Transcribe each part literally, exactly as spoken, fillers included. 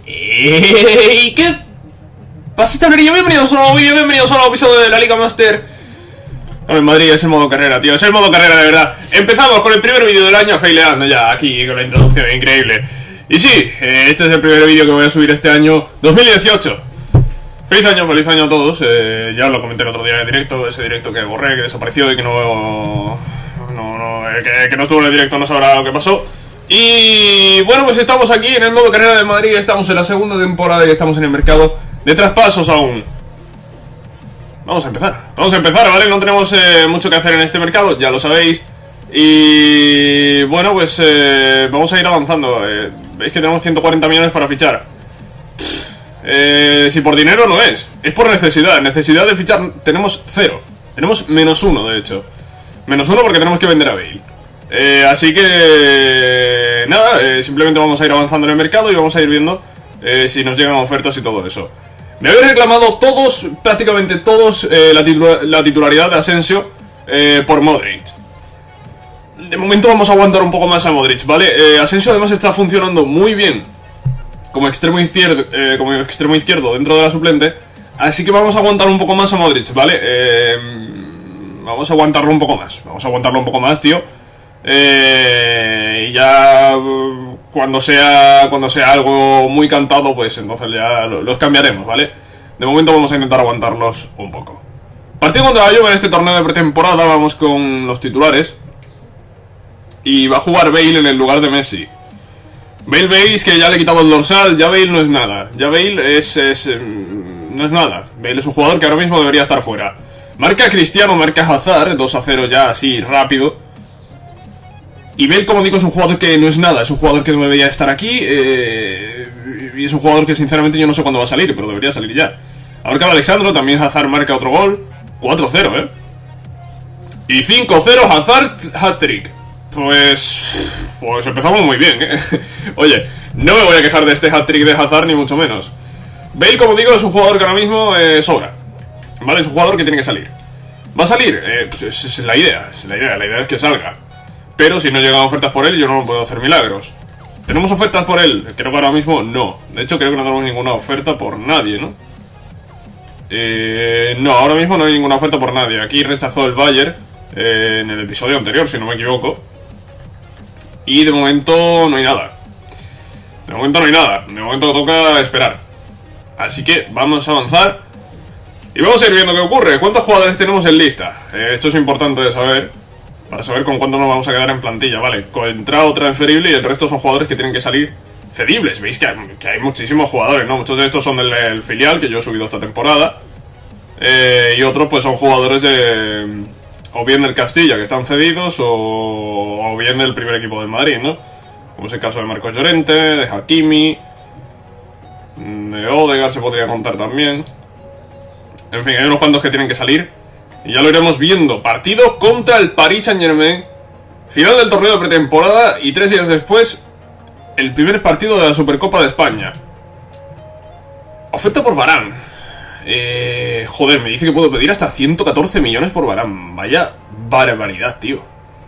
¿Y qué pasa, chavalería? Bienvenidos a un nuevo vídeo, bienvenidos a un nuevo episodio de la Liga Master. En Madrid es el modo carrera, tío, es el modo carrera de verdad. Empezamos con el primer vídeo del año, faileando ya aquí con la introducción increíble. Y sí, eh, este es el primer vídeo que voy a subir este año dos mil dieciocho. Feliz año, feliz año a todos. eh, Ya lo comenté el otro día en el directo, ese directo que borré, que desapareció y que no... No, no, eh, que, que no estuvo en el directo, no sabrá lo que pasó. Y bueno, pues estamos aquí en el modo carrera de Madrid. Estamos en la segunda temporada y estamos en el mercado de traspasos aún. Vamos a empezar, vamos a empezar, ¿vale? No tenemos eh, mucho que hacer en este mercado, ya lo sabéis. Y bueno, pues eh, vamos a ir avanzando. eh, Veis que tenemos ciento cuarenta millones para fichar. eh, Si por dinero no es, es por necesidad. Necesidad de fichar tenemos cero. Tenemos menos uno, de hecho. Menos uno porque tenemos que vender a Bale. Eh, así que nada, eh, simplemente vamos a ir avanzando en el mercado y vamos a ir viendo eh, si nos llegan ofertas y todo eso. Me habéis reclamado todos, prácticamente todos, eh, la, titula la titularidad de Asensio eh, por Modric. De momento vamos a aguantar un poco más a Modric, ¿vale? Eh, Asensio además está funcionando muy bien como extremo izquierdo, eh, como extremo izquierdo dentro de la suplente. Así que vamos a aguantar un poco más a Modric, ¿vale? Eh, vamos a aguantarlo un poco más, vamos a aguantarlo un poco más, tío. Eh, y ya cuando sea cuando sea algo muy cantado, pues entonces ya los cambiaremos, ¿vale? De momento vamos a intentar aguantarlos un poco. Partido contra la Juve en este torneo de pretemporada. Vamos con los titulares. Y va a jugar Bale en el lugar de Messi. Bale, veis que ya le he quitado el dorsal. Ya Bale no es nada. Ya Bale es, es no es nada. Bale es un jugador que ahora mismo debería estar fuera. Marca Cristiano, marca Hazard, dos a cero ya así rápido. Y Bale, como digo, es un jugador que no es nada. Es un jugador que no debería estar aquí. Eh, y es un jugador que sinceramente yo no sé cuándo va a salir, pero debería salir ya. Ha marcado Alexandro, también Hazard marca otro gol. cuatro cero, eh. Y cinco cero, Hazard hat-trick. Pues... Pues empezamos muy bien, eh. Oye, no me voy a quejar de este hat-trick de Hazard, ni mucho menos. Bale, como digo, es un jugador que ahora mismo eh, sobra. ¿Vale? Es un jugador que tiene que salir. ¿Va a salir? Eh, pues esa es la idea. Es la idea, la idea es que salga. Pero si no llegan ofertas por él, yo no puedo hacer milagros. ¿Tenemos ofertas por él? Creo que ahora mismo no. De hecho, creo que no tenemos ninguna oferta por nadie, ¿no? Eh, no, ahora mismo no hay ninguna oferta por nadie. Aquí rechazó el Bayern eh, en el episodio anterior, si no me equivoco. Y de momento no hay nada. De momento no hay nada. De momento toca esperar. Así que vamos a avanzar. Y vamos a ir viendo qué ocurre. ¿Cuántos jugadores tenemos en lista? Eh, esto es importante de saber. Para saber con cuánto nos vamos a quedar en plantilla, ¿vale? Contrato transferible y el resto son jugadores que tienen que salir cedibles. Veis que hay, que hay muchísimos jugadores, ¿no? Muchos de estos son del, del filial, que yo he subido esta temporada. Eh, y otros pues son jugadores de... O bien del Castilla, que están cedidos, o, o bien del primer equipo del Madrid, ¿no? Como es el caso de Marcos Llorente, de Hakimi, de Odegaard se podría contar también. En fin, hay unos cuantos que tienen que salir. Y ya lo iremos viendo. Partido contra el Paris Saint-Germain. Final del torneo de pretemporada. Y tres días después, el primer partido de la Supercopa de España. Oferta por Varane. Eh, joder, me dice que puedo pedir hasta ciento catorce millones por Varane. Vaya barbaridad, tío.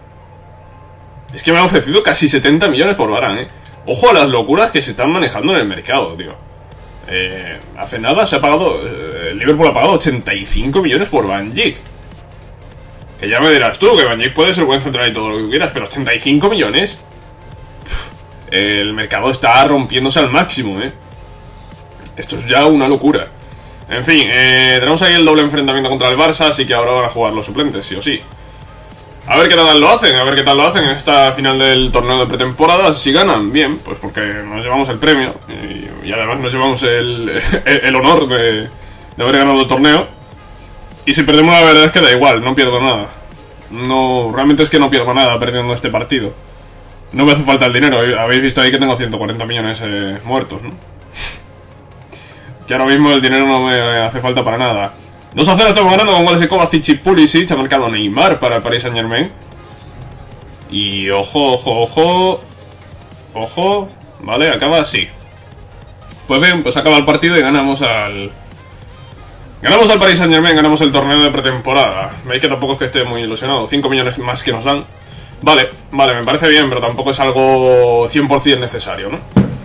Es que me han ofrecido casi setenta millones por Varane, eh. Ojo a las locuras que se están manejando en el mercado, tío. Eh, hace nada se ha pagado... Eh, Liverpool ha pagado ochenta y cinco millones por Van Dijk. Que ya me dirás tú, que Van Dijk puede ser buen central y todo lo que quieras, pero ochenta y cinco millones... Uf, el mercado está rompiéndose al máximo, eh. Esto es ya una locura. En fin, eh, tenemos ahí el doble enfrentamiento contra el Barça, así que ahora van a jugar los suplentes, sí o sí. A ver qué tal lo hacen, a ver qué tal lo hacen en esta final del torneo de pretemporada. Si ganan, bien, pues porque nos llevamos el premio y, y además nos llevamos el, el, el honor de, de haber ganado el torneo. Y si perdemos, la verdad es que da igual, no pierdo nada. No, realmente es que no pierdo nada perdiendo este partido. No me hace falta el dinero, habéis visto ahí que tengo ciento cuarenta millones eh, muertos, ¿no? Que ahora mismo el dinero no me hace falta para nada. dos a cero estamos ganando con goles de Kovacic y Pulisic. Ha marcado Neymar para el Paris Saint-Germain. Y ojo, ojo, ojo. Ojo. Vale, acaba así. Pues bien, pues acaba el partido y ganamos al... Ganamos al Paris Saint-Germain, ganamos el torneo de pretemporada. Veis que tampoco es que esté muy ilusionado. cinco millones más que nos dan. Vale, vale, me parece bien, pero tampoco es algo cien por cien necesario, ¿no?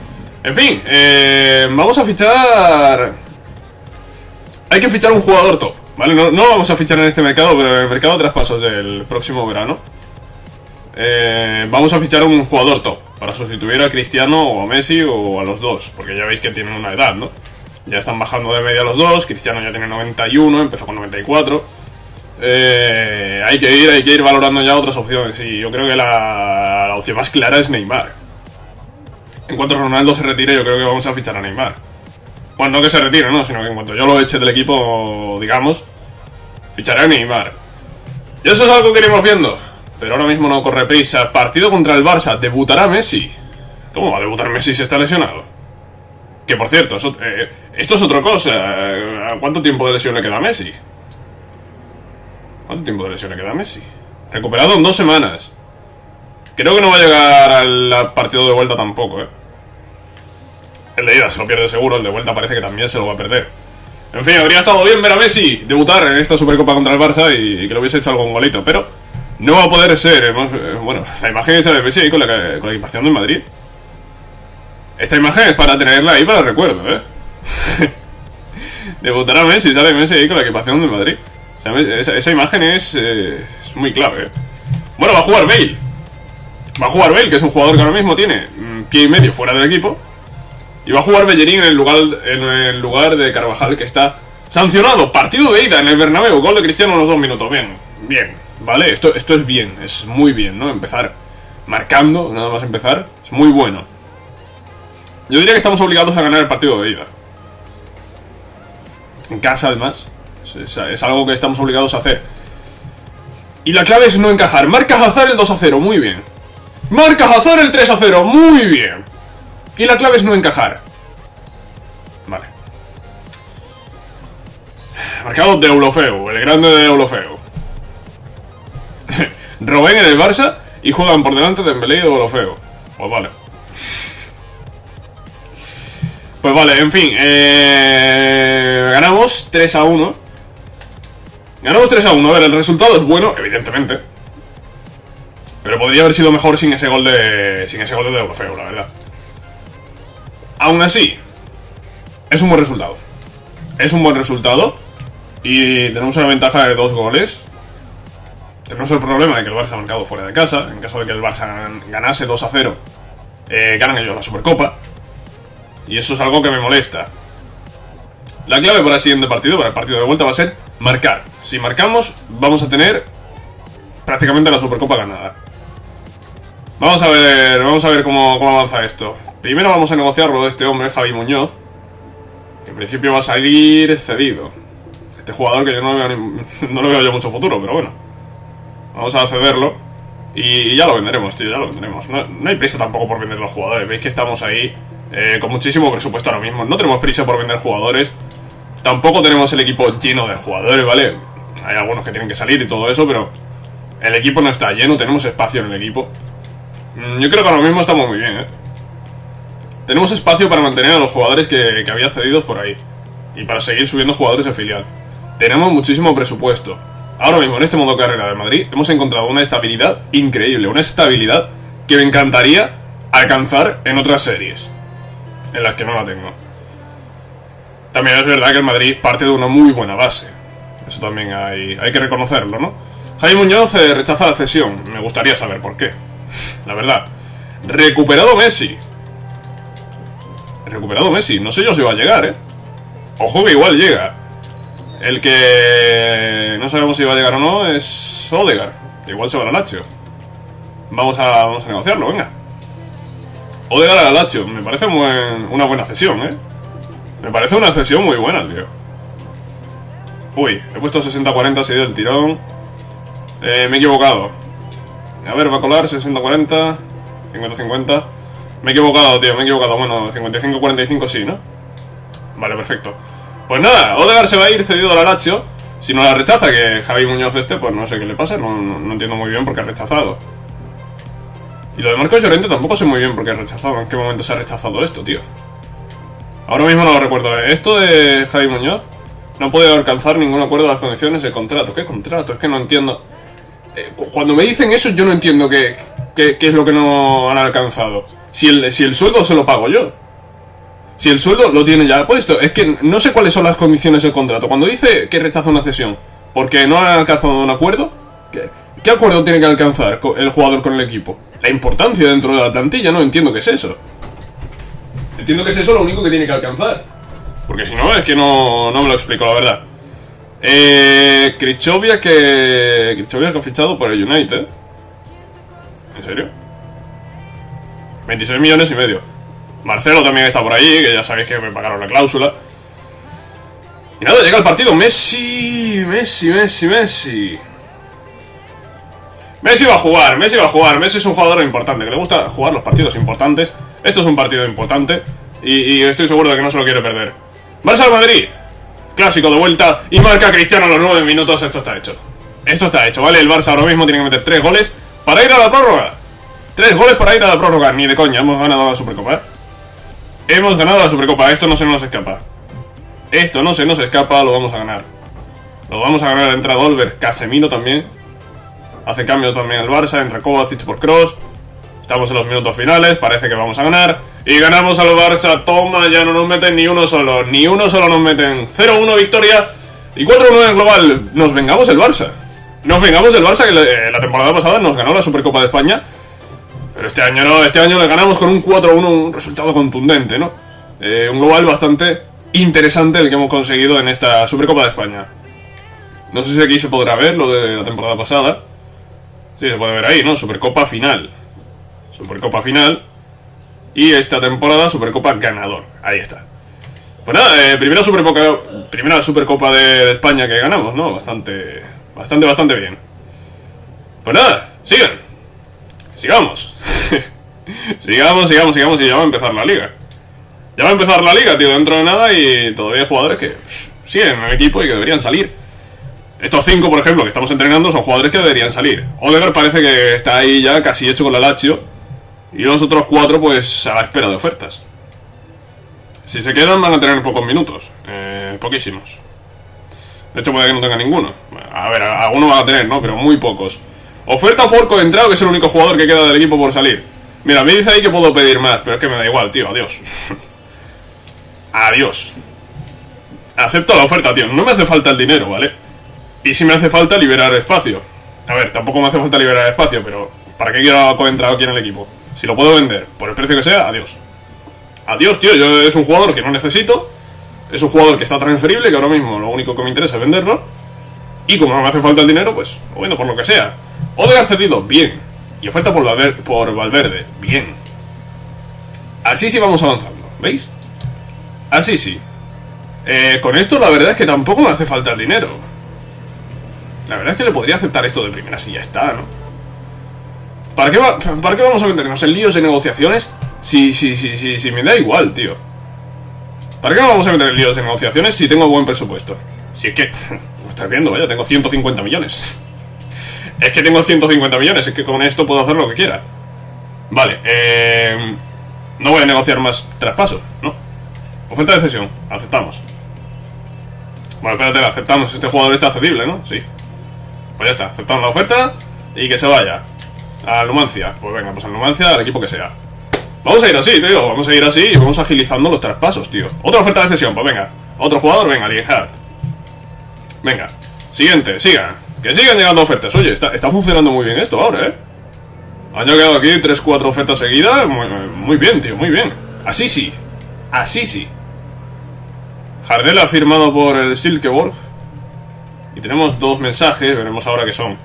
En fin, eh, vamos a fichar... Hay que fichar un jugador top, ¿vale? No, no vamos a fichar en este mercado, pero en el mercado de traspasos del próximo verano eh, vamos a fichar un jugador top para sustituir a Cristiano o a Messi o a los dos, porque ya veis que tienen una edad, ¿no? Ya están bajando de media los dos. Cristiano ya tiene noventa y uno, empezó con noventa y cuatro. eh, Hay que ir, hay que ir valorando ya otras opciones. Y yo creo que la, la opción más clara es Neymar. En cuanto Ronaldo se retire, yo creo que vamos a fichar a Neymar. Bueno, no que se retire, no, sino que en cuanto yo lo eche del equipo, digamos, ficharé a Neymar. Y eso es algo que iremos viendo. Pero ahora mismo no corre prisa. Partido contra el Barça. ¿Debutará Messi? ¿Cómo va a debutar Messi si está lesionado? Que por cierto, eso, eh, esto es otra cosa. ¿Cuánto tiempo de lesión le queda a Messi? ¿Cuánto tiempo de lesión le queda a Messi? Recuperado en dos semanas. Creo que no va a llegar al partido de vuelta tampoco, eh. El de ida se lo pierde seguro, el de vuelta parece que también se lo va a perder. En fin, habría estado bien ver a Messi debutar en esta Supercopa contra el Barça y que le hubiese hecho algún golito, pero no va a poder ser. Bueno, la imagen esa de Messi ahí con la, con la equipación del Madrid. Esta imagen es para tenerla ahí para el recuerdo, eh. Debutará Messi, sale Messi ahí con la equipación del Madrid. O sea, esa, esa imagen es, eh, es muy clave, eh. Bueno, va a jugar Bale. Va a jugar Bale, que es un jugador que ahora mismo tiene mmm, pie y medio fuera del equipo. Y va a jugar Bellerín en el lugar, en el lugar de Carvajal, que está sancionado. Partido de ida en el Bernabéu. Gol de Cristiano en los dos minutos. Bien, bien. Vale, esto, esto es bien. Es muy bien, ¿no? Empezar marcando, nada más empezar. Es muy bueno. Yo diría que estamos obligados a ganar el partido de ida. En casa, además. Es, es, es algo que estamos obligados a hacer. Y la clave es no encajar. Marca Hazard el dos a cero. Muy bien. Marca Hazard el tres a cero. Muy bien. Y la clave es no encajar. Vale. Marcado de Deulofeu, el grande de Deulofeu. Robben en el Barça y juegan por delante de Dembélé y de Deulofeu. Pues vale. Pues vale, en fin. Eh, ganamos tres a uno. Ganamos tres a uno. A ver, el resultado es bueno, evidentemente. Pero podría haber sido mejor sin ese gol de. Sin ese gol de Deulofeu, la verdad. Aún así, es un buen resultado. Es un buen resultado. Y tenemos una ventaja de dos goles. Tenemos el problema de que el Barça ha marcado fuera de casa. En caso de que el Barça ganase dos a cero, eh, ganan ellos la Supercopa. Y eso es algo que me molesta. La clave para el siguiente partido, para el partido de vuelta, va a ser marcar. Si marcamos, vamos a tener prácticamente la Supercopa ganada. Vamos a ver, vamos a ver cómo, cómo avanza esto. Primero vamos a negociarlo de este hombre, Javi Muñoz, que en principio va a salir cedido. Este jugador que yo no le veo, ni, no le veo yo mucho futuro, pero bueno. Vamos a cederlo y, y ya lo venderemos, tío, ya lo venderemos. No, no hay prisa tampoco por vender los jugadores. Veis que estamos ahí eh, con muchísimo presupuesto ahora mismo. No tenemos prisa por vender jugadores. Tampoco tenemos el equipo lleno de jugadores, ¿vale? Hay algunos que tienen que salir y todo eso, pero el equipo no está lleno, tenemos espacio en el equipo. Yo creo que ahora mismo estamos muy bien, ¿eh? Tenemos espacio para mantener a los jugadores que, que había cedidos por ahí. Y para seguir subiendo jugadores de filial. Tenemos muchísimo presupuesto. Ahora mismo en este modo carrera de Madrid hemos encontrado una estabilidad increíble. Una estabilidad que me encantaría alcanzar en otras series, en las que no la tengo. También es verdad que el Madrid parte de una muy buena base. Eso también hay, hay que reconocerlo, ¿no? Jaime Muñoz eh, rechaza la cesión. Me gustaría saber por qué. La verdad. Recuperado Messi. Recuperado Messi. No sé yo si va a llegar, ¿eh? Ojo que igual llega. El que no sabemos si va a llegar o no es Odegaard. Igual se va a la Lazio. Vamos a, vamos a negociarlo, venga. Odegaard a la Lazio. Me parece muy, una buena cesión, ¿eh? Me parece una cesión muy buena, tío. Uy, he puesto sesenta cuarenta, se dio el tirón. Eh, me he equivocado. A ver, va a colar sesenta cuarenta, cincuenta cincuenta. Me he equivocado, tío, me he equivocado. Bueno, cincuenta y cinco cuarenta y cinco sí, ¿no? Vale, perfecto. Pues nada, Odegaard se va a ir cedido a la Lazio. Si no la rechaza, que Javi Muñoz este, pues no sé qué le pasa. No, no, no entiendo muy bien por qué ha rechazado. Y lo de Marcos Llorente tampoco sé muy bien por qué ha rechazado. ¿En qué momento se ha rechazado esto, tío? Ahora mismo no lo recuerdo. Esto de Javi Muñoz no puede alcanzar ningún acuerdo de las condiciones del contrato. ¿Qué contrato? Es que no entiendo. Eh, cuando me dicen eso, yo no entiendo qué, qué, qué es lo que no han alcanzado. Si el, si el sueldo se lo pago yo. Si el sueldo lo tiene ya puesto. Es que no sé cuáles son las condiciones del contrato. Cuando dice que rechaza una cesión porque no ha alcanzado un acuerdo, ¿qué, qué acuerdo tiene que alcanzar el jugador con el equipo? La importancia dentro de la plantilla, no entiendo qué es eso. Entiendo que es eso lo único que tiene que alcanzar. Porque si no, es que no, no me lo explico, la verdad. Eh, Krychowiak que... Krychowiak que ha fichado por el United. ¿En serio? veintiséis millones y medio. Marcelo también está por ahí, que ya sabéis que me pagaron la cláusula. Y nada, llega el partido. Messi, Messi, Messi, Messi. Messi va a jugar, Messi va a jugar. Messi es un jugador importante, que le gusta jugar los partidos importantes. Esto es un partido importante y, y estoy seguro de que no se lo quiere perder. Barça Madrid, clásico de vuelta. Y marca Cristiano a los nueve minutos. Esto está hecho. Esto está hecho, ¿vale? El Barça ahora mismo tiene que meter tres goles para ir a la prórroga. Tres goles para ir a la prórroga. Ni de coña, hemos ganado la Supercopa, ¿eh? Hemos ganado la Supercopa, esto no se nos escapa. Esto no se nos escapa, lo vamos a ganar. Lo vamos a ganar, entra Dolber, Casemiro también. Hace cambio también el Barça, entra Kovacic por Kroos. Estamos en los minutos finales, parece que vamos a ganar. Y ganamos al Barça, toma, ya no nos meten ni uno solo. Ni uno solo nos meten. cero uno victoria y cuatro uno en el global. Nos vengamos el Barça. Nos vengamos el Barça, que la, la temporada pasada nos ganó la Supercopa de España. Pero este año no, este año le ganamos con un cuatro uno, un resultado contundente, ¿no? Eh, un global bastante interesante el que hemos conseguido en esta Supercopa de España. No sé si aquí se podrá ver lo de la temporada pasada. Sí, se puede ver ahí, ¿no? Supercopa final. Supercopa final. Y esta temporada Supercopa ganador. Ahí está. Pues nada, eh, primera Supercopa, primera Supercopa de, de España que ganamos, ¿no? Bastante, bastante, bastante bien. Pues nada, sigan. Sigamos. Sigamos, sigamos, sigamos y ya va a empezar la liga. Ya va a empezar la liga, tío, dentro de nada y todavía hay jugadores que siguen en el equipo y que deberían salir. Estos cinco, por ejemplo, que estamos entrenando son jugadores que deberían salir. Odegaard parece que está ahí ya casi hecho con la Lazio. Y los otros cuatro, pues, a la espera de ofertas. Si se quedan van a tener pocos minutos. Eh, poquísimos. De hecho puede que no tenga ninguno. A ver, algunos van a tener, ¿no? Pero muy pocos. Oferta por Coentrao, que es el único jugador que queda del equipo por salir. Mira, me dice ahí que puedo pedir más, pero es que me da igual, tío, adiós. Adiós. Acepto la oferta, tío, no me hace falta el dinero, ¿vale? Y si me hace falta liberar espacio. A ver, tampoco me hace falta liberar espacio, pero ¿para qué quiero a Coentrao aquí en el equipo? Si lo puedo vender por el precio que sea, adiós. Adiós, tío, yo es un jugador que no necesito. Es un jugador que está transferible, que ahora mismo lo único que me interesa es venderlo. Y como no me hace falta el dinero, pues lo vendo por lo que sea. Odegaard cedido, bien. Y oferta por Valverde, por Valverde, bien. Así sí vamos avanzando, ¿veis? Así sí. eh, Con esto la verdad es que tampoco me hace falta el dinero. La verdad es que le podría aceptar esto de primera si ya está, ¿no? ¿Para qué, va, ¿Para qué vamos a meternos en líos de negociaciones? Si, si, si, si, si me da igual, tío. ¿Para qué vamos a meter en líos de negociaciones si tengo buen presupuesto? Si es que, lo estás viendo, vaya, tengo ciento cincuenta millones. Es que tengo ciento cincuenta millones, es que con esto puedo hacer lo que quiera. Vale, eh... no voy a negociar más traspaso, ¿no? Oferta de cesión, aceptamos. Bueno, espérate, la aceptamos, este jugador está cedible, ¿no? Sí. Pues ya está, aceptamos la oferta y que se vaya al Numancia. Pues venga, pues al Numancia, al equipo que sea. Vamos a ir así, tío, vamos a ir así y vamos agilizando los traspasos, tío. Otra oferta de cesión, pues venga. Otro jugador, venga, Lienhardt. Venga, siguiente, sigan. Que sigan llegando ofertas. Oye, está, está funcionando muy bien esto ahora, ¿eh? Han llegado aquí tres cuatro ofertas seguidas. Muy, muy bien, tío, muy bien. Así sí, así sí. Jardel ha firmado por el Silkeborg. Y tenemos dos mensajes, veremos ahora qué son.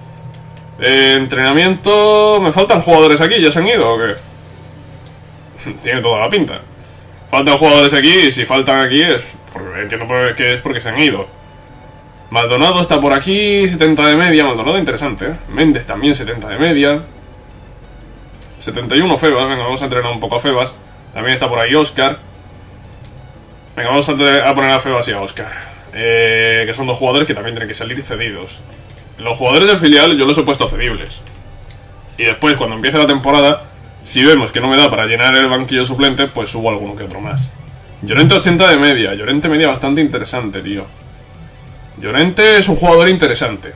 eh, Entrenamiento... ¿Me faltan jugadores aquí? ¿Ya se han ido o qué? Tiene toda la pinta. Faltan jugadores aquí y si faltan aquí es... Porque, entiendo por qué es porque se han ido. Maldonado está por aquí, setenta de media. Maldonado interesante, ¿eh? Méndez también setenta de media. setenta y uno Febas, venga, vamos a entrenar un poco a Febas. También está por ahí Oscar. Venga, vamos a, a poner a Febas y a Oscar, eh, que son dos jugadores que también tienen que salir cedidos. Los jugadores del filial yo los he puesto cedibles. Y después, cuando empiece la temporada, si vemos que no me da para llenar el banquillo suplente, pues subo alguno que otro más. Llorente ochenta de media. Llorente media bastante interesante, tío. Llorente es un jugador interesante.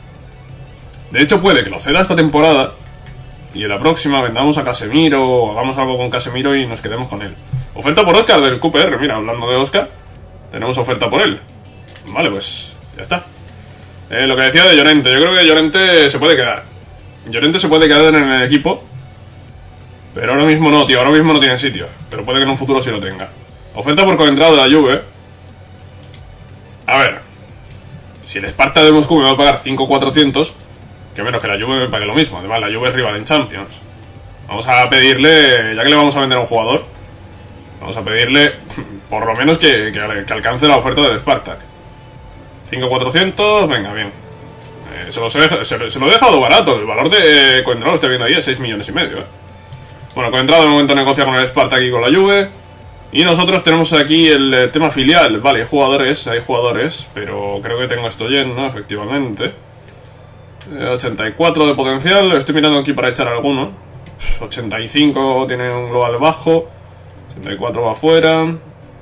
De hecho puede que lo ceda esta temporada y en la próxima vendamos a Casemiro o hagamos algo con Casemiro y nos quedemos con él. Oferta por Oscar del Q P R. Mira, hablando de Oscar, tenemos oferta por él. Vale, pues ya está. eh, Lo que decía de Llorente, yo creo que Llorente se puede quedar. Llorente se puede quedar en el equipo, pero ahora mismo no, tío, ahora mismo no tiene sitio. Pero puede que en un futuro sí lo tenga. Oferta por coentrado de la Juve. A ver, si el Sparta de Moscú me va a pagar cinco mil cuatrocientos, que menos que la Juve me pague lo mismo. Además, la Juve es rival en Champions. Vamos a pedirle, ya que le vamos a vender a un jugador, vamos a pedirle por lo menos que, que, que alcance la oferta del Spartak. cinco mil cuatrocientos, venga, bien. eh, se, lo he, se, se lo he dejado barato. El valor de eh, Coentrado, lo estoy viendo ahí, es seis millones y medio. eh. Bueno, Coentrado de momento negocia con el Spartak y con la Juve. Y nosotros tenemos aquí el eh, tema filial. Vale, hay jugadores, hay jugadores, pero creo que tengo esto lleno, efectivamente. eh, ochenta y cuatro de potencial, estoy mirando aquí para echar alguno. ochenta y cinco tiene un global bajo, ochenta y cuatro va afuera.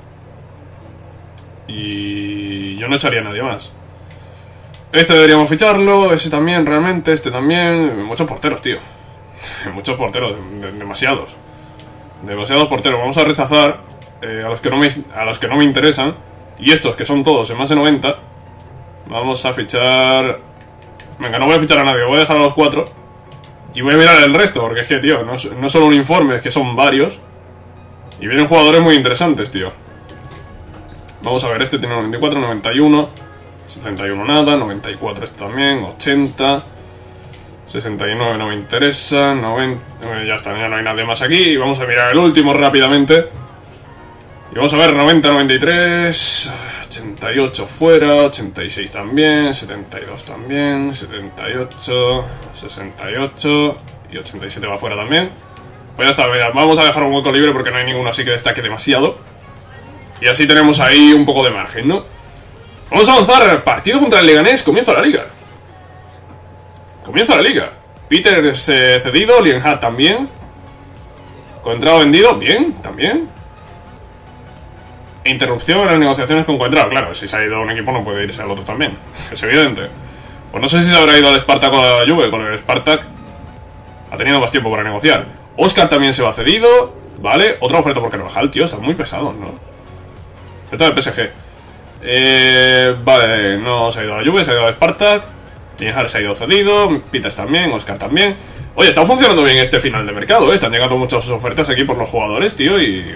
Y yo no echaría a nadie más. Este deberíamos ficharlo, ese también realmente, este también. Muchos porteros, tío. Muchos porteros, de, de, demasiados. Demasiados porteros. Vamos a rechazar eh, a los que no me, a los que no me interesan. Y estos, que son todos en más de noventa, vamos a fichar... Venga, no voy a fichar a nadie, voy a dejar a los cuatro. Y voy a mirar el resto, porque es que, tío, no es, no es solo un informe, es que son varios. Y vienen jugadores muy interesantes, tío. Vamos a ver, este tiene noventa y cuatro, noventa y uno, setenta y uno nada, noventa y cuatro este también, ochenta, sesenta y nueve no me interesa, noventa... Eh, ya está, ya no hay nadie más aquí. Y vamos a mirar el último rápidamente. Y vamos a ver, noventa, noventa y tres, ochenta y ocho fuera, ochenta y seis también, setenta y dos también, setenta y ocho, sesenta y ocho y ochenta y siete va fuera también. Pues ya está, mira, vamos a dejar un hueco libre porque no hay ninguno así que destaque demasiado. Y así tenemos ahí un poco de margen, ¿no? Vamos a avanzar, partido contra el Leganés, comienza la liga. Comienza la liga. Peter es eh, cedido, Lienhardt también. Coentrado vendido, bien, también. Interrupción en las negociaciones con Coentrado. Claro, si se ha ido a un equipo no puede irse al otro también. Es evidente. Pues no sé si se habrá ido al Spartak o a la Juve. Con el Spartak ha tenido más tiempo para negociar. Oscar también se va cedido. Vale, otra oferta por Carvajal, tío. Están muy pesados, ¿no? Oferta del P S G. Eh, vale, no se ha ido a la Juve, se ha ido al Spartak. Lienhardt se ha ido cedido. Peters también, Oscar también. Oye, está funcionando bien este final de mercado, ¿eh? Están llegando muchas ofertas aquí por los jugadores, tío, y...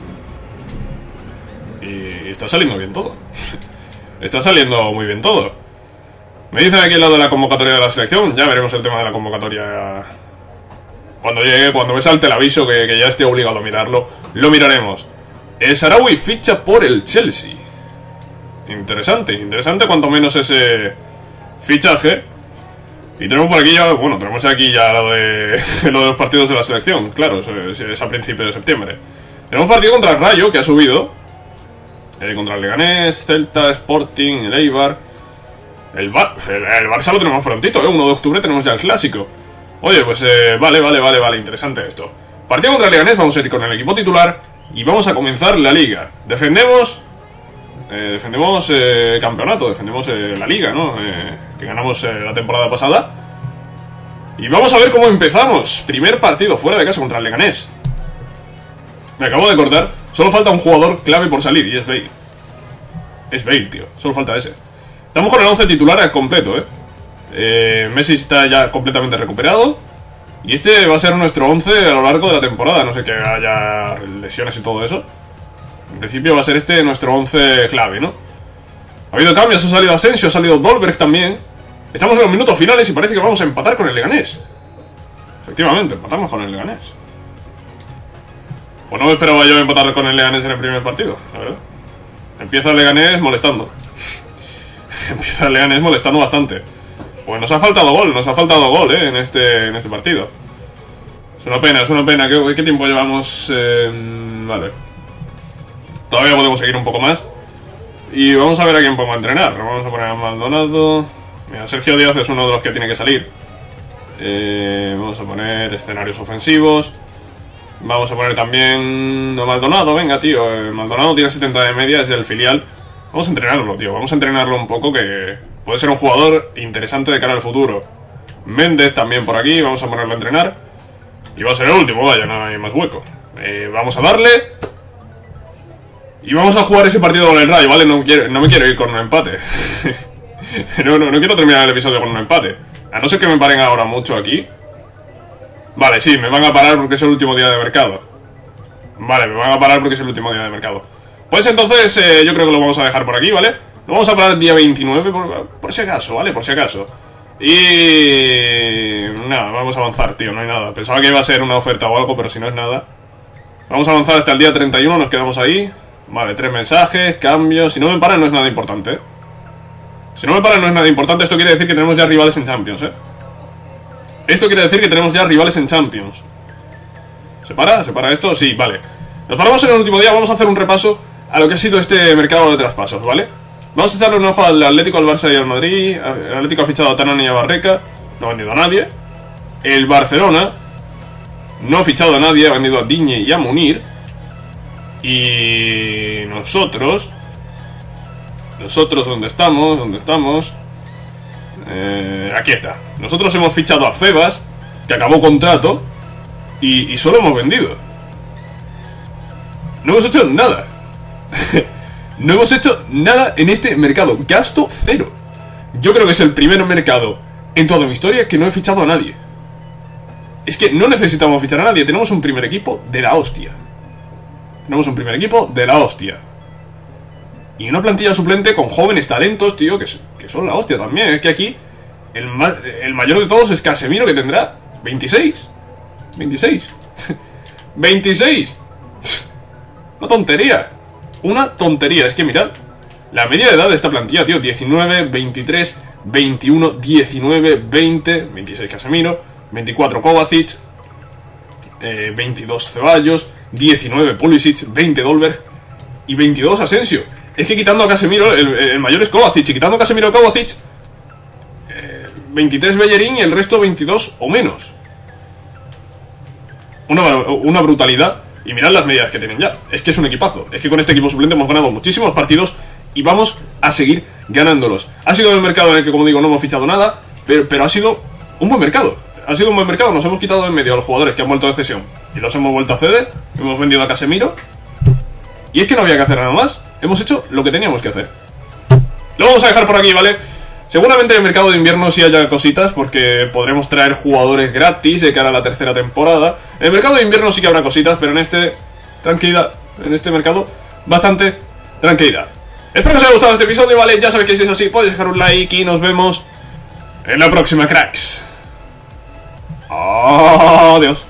Y está saliendo bien todo. Está saliendo muy bien todo. Me dicen aquí el lado de la convocatoria de la selección. Ya veremos el tema de la convocatoria cuando llegue, cuando me salte el aviso que, que ya esté obligado a mirarlo. Lo miraremos. El Sarawi ficha por el Chelsea. Interesante, interesante cuanto menos ese fichaje. Y tenemos por aquí ya, bueno, tenemos aquí ya lo de, lo de los partidos de la selección. Claro, es, es a principios de septiembre. Tenemos partido contra el Rayo, que ha subido. Eh, contra el Leganés, Celta, Sporting, el Eibar. El, Bar el, el Barça lo tenemos prontito, ¿eh? uno de octubre tenemos ya el clásico. Oye, pues eh, vale, vale, vale, vale, interesante esto. Partido contra el Leganés, vamos a ir con el equipo titular y vamos a comenzar la liga. Defendemos... Eh, defendemos eh, campeonato, defendemos eh, la liga, ¿no? Eh, que ganamos eh, la temporada pasada. Y vamos a ver cómo empezamos. Primer partido fuera de casa contra el Leganés. Me acabo de cortar. Solo falta un jugador clave por salir y es Bale. Es Bale, tío. Solo falta ese. Estamos con el once titular al completo, ¿eh? eh Messi está ya completamente recuperado. Y este va a ser nuestro once a lo largo de la temporada. No sé que haya lesiones y todo eso. En principio va a ser este nuestro once clave, ¿no? Ha habido cambios, ha salido Asensio, ha salido Dolberg también. Estamos en los minutos finales y parece que vamos a empatar con el Leganés. Efectivamente, empatamos con el Leganés. Pues no me esperaba yo empatar con el Leganés en el primer partido, la verdad. Empieza el Leganés molestando. Empieza el Leganés molestando bastante. Pues nos ha faltado gol, nos ha faltado gol, ¿eh? En este, en este partido. Es una pena, es una pena. ¿Qué, qué tiempo llevamos? Eh, vale. Todavía podemos seguir un poco más. Y vamos a ver a quién podemos entrenar. Vamos a poner a Maldonado. Mira, Sergio Díaz es uno de los que tiene que salir. eh, Vamos a poner escenarios ofensivos. Vamos a poner también a Maldonado. Venga, tío, eh, Maldonado tiene setenta de media, es el filial. Vamos a entrenarlo, tío, vamos a entrenarlo un poco, que puede ser un jugador interesante de cara al futuro. Méndez también por aquí, vamos a ponerlo a entrenar. Y va a ser el último, vaya, no hay más hueco. eh, Vamos a darle. Y vamos a jugar ese partido con el Rayo, ¿vale? No, quiero, no me quiero ir con un empate. no, no, no quiero terminar el episodio con un empate. A no ser que me paren ahora mucho aquí. Vale, sí, me van a parar porque es el último día de mercado. Vale, me van a parar porque es el último día de mercado. Pues entonces eh, yo creo que lo vamos a dejar por aquí, ¿vale? Lo vamos a parar el día veintinueve por, por si acaso, ¿vale? Por si acaso. Y... nada, vamos a avanzar, tío, no hay nada. Pensaba que iba a ser una oferta o algo, pero si no es nada. Vamos a avanzar hasta el día treinta y uno, nos quedamos ahí. Vale, tres mensajes, cambios. Si no me paran no es nada importante, ¿eh? Si no me paran no es nada importante. Esto quiere decir que tenemos ya rivales en Champions, ¿eh? Esto quiere decir que tenemos ya rivales en Champions. ¿Se para? ¿Se para esto? Sí, vale. Nos paramos en el último día, vamos a hacer un repaso a lo que ha sido este mercado de traspasos, ¿vale? Vamos a echarle un ojo al Atlético, al Barça y al Madrid. El Atlético ha fichado a Tanani y a Barreca. No ha vendido a nadie. El Barcelona no ha fichado a nadie, ha vendido a Digne y a Munir. Y nosotros Nosotros, ¿dónde estamos? ¿Dónde estamos? Eh, aquí está. Nosotros hemos fichado a Febas, que acabó contrato, y, y solo hemos vendido. No hemos hecho nada. No hemos hecho nada en este mercado. Gasto cero. Yo creo que es el primer mercado en toda mi historia que no he fichado a nadie. Es que no necesitamos fichar a nadie. Tenemos un primer equipo de la hostia. Tenemos un primer equipo de la hostia. Y una plantilla suplente con jóvenes talentos, tío, que, que son la hostia también. Es que aquí el, ma el mayor de todos es Casemiro, que tendrá veintiséis. veintiséis. veintiséis. Una tontería. Una tontería. Es que mirad la media de edad de esta plantilla, tío. diecinueve, veintitrés, veintiuno, diecinueve, veinte, veintiséis Casemiro, veinticuatro Kovacic, eh, veintidós Ceballos, diecinueve Pulisic, veinte Dolberg y veintidós Asensio. Es que quitando a Casemiro, el, el mayor es Kovacic, y quitando a Casemiro Kovacic, eh, veintitrés Bellerín y el resto veintidós o menos. Una, una brutalidad. Y mirad las medidas que tienen ya. Es que es un equipazo. Es que con este equipo suplente hemos ganado muchísimos partidos y vamos a seguir ganándolos. Ha sido el mercado en el que, como digo, no hemos fichado nada, pero, pero ha sido un buen mercado. Ha sido un buen mercado. Nos hemos quitado de en medio a los jugadores que han vuelto de cesión y los hemos vuelto a ceder. Hemos vendido a Casemiro. Y es que no había que hacer nada más. Hemos hecho lo que teníamos que hacer. Lo vamos a dejar por aquí, ¿vale? Seguramente en el mercado de invierno sí haya cositas, porque podremos traer jugadores gratis de cara a la tercera temporada. En el mercado de invierno sí que habrá cositas, pero en este... tranquilidad. En este mercado, bastante tranquilidad. Espero que os haya gustado este episodio, ¿vale? Ya sabéis que si es así, podéis dejar un like y nos vemos en la próxima, cracks. Adiós.